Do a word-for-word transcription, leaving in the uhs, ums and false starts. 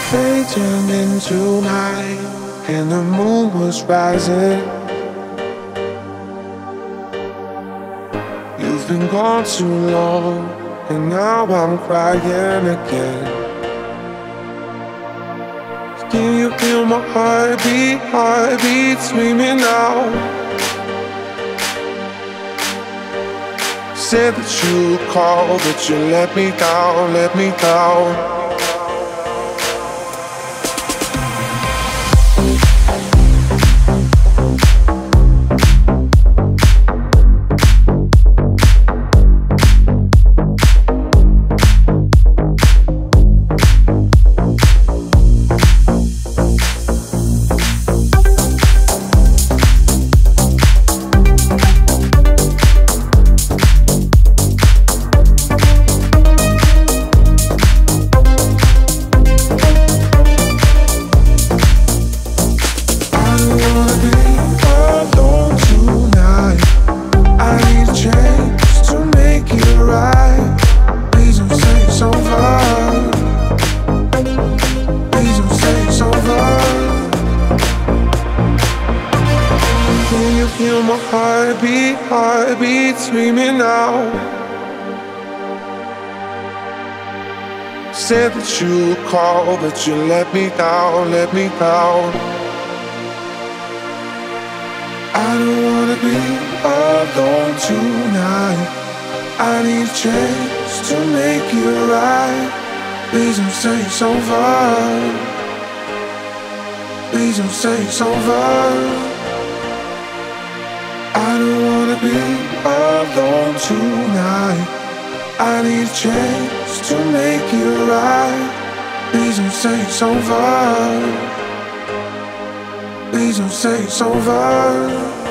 Day turned into night, and the moon was rising. You've been gone too long, and now I'm crying again. Can you feel my heartbeat, heartbeat screaming out? Said that you'd call, but you let me down, let me down. Feel my heartbeat, heartbeat screaming out. Said that you'd call, but you let me down, let me down. I don't wanna be alone tonight. I need a chance to make it right. Please don't say it's over. Please don't say it's over. I don't wanna be alone tonight. I need a chance to make it right. Please don't say it's over. Please don't say it's over.